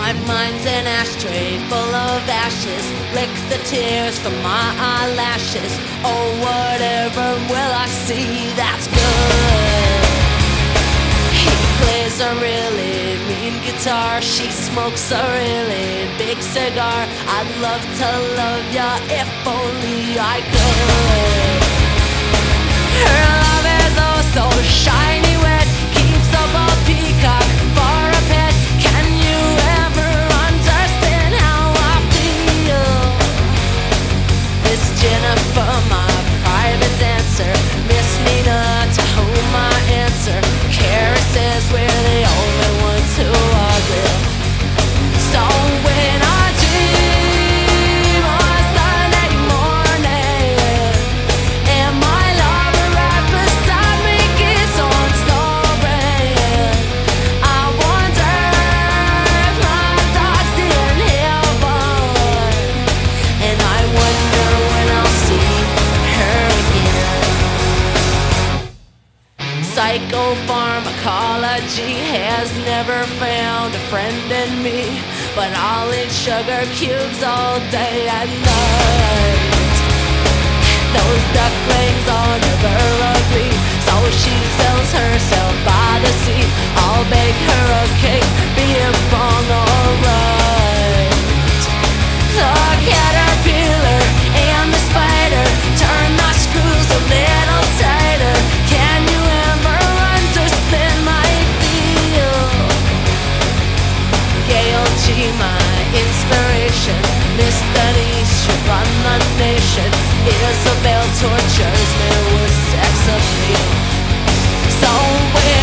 My mind's an ashtray full of ashes. Lick the tears from my eyelashes. Oh, whatever will I see that's good. He plays a really mean guitar. She smokes a really big cigar. I'd love to love ya if only I could. Her love is oh so shiny wet. Keeps up a peacock for a pet. Can you ever understand how I feel? Miss Jennifer, my private dancer. Miss Nina, to whom I answer. Carrie says we're the only ones who are real. So when I dream on Sunday morning and my lover right beside me keeps on snoring, I wonder if my dog's in heaven, and I wonder when I'll see her again. Psychopharmacology has never found a friend in me, but I'll eat sugar cubes all day and night. Those ducklings all never agree, so she sells herself by the sea. I'll bake her a cake, being wrong or right. The caterpillar and the spider turn the screws a little tighter. Can you ever understand my feel? Gail G, my inspiration. Miss Denise should run the nation. Isabel tortures me with sex appeal. So